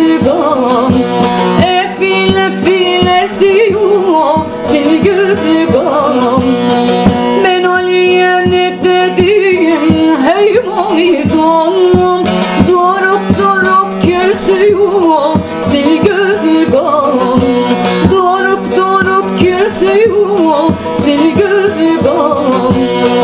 gözü kan. Efil efil esiyor sil gözü kan. Ben Ali'ye ne dedim hey mavidon. Durup durup kesiyor sil gözü kan. Durup durup kesiyor sil gözü kan.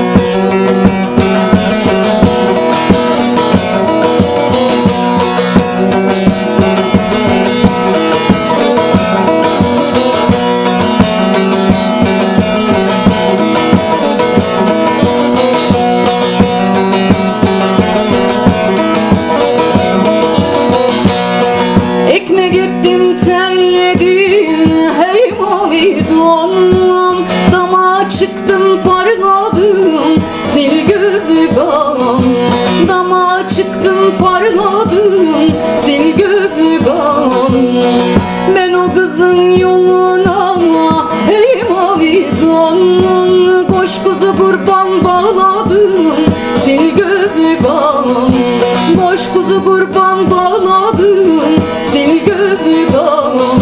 Ekmek ettim terledim hey mavidon. Dama çıktım parladım sil gözü kan. Dama çıktım parladım sil gözü kan. Ben o kızın yoluna hey mavidon. Koş kuzu kurban bağladım sil gözü kan. Koş kuzu kurban bağladım sil gözü kan.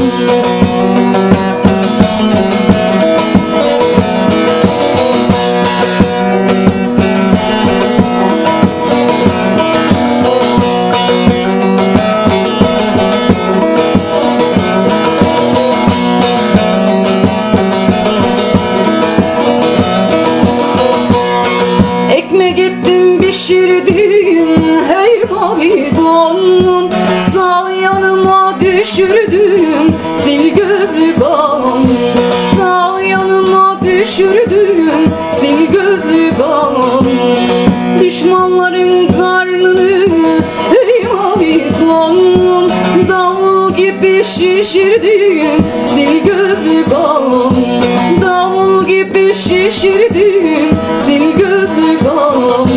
Ekmek ettim pişirdim hey mavidon. Sağ yanıma düşürdüm sil gözü kan. Sağ yanıma düşürdüm sil gözü kan. Düşmanların karnını hey mavidon. Davul gibi şişirdim sil gözü kan. Davul gibi şişirdim sil gözü kan.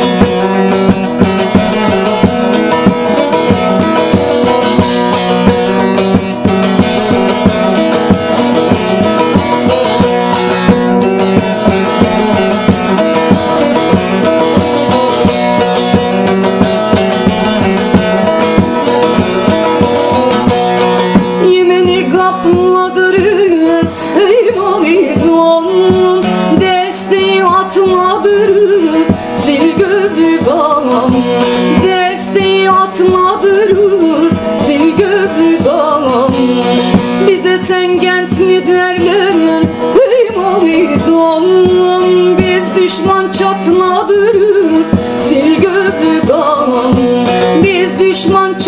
Yemeni kapladırız hey mavidon. Desteği atmadırız sil gözü kan. Desteği atmadırız sil gözü kan. Bize sen gençli derler hey mavidon. Biz düşman çatladırız sil gözü kan. Biz düşman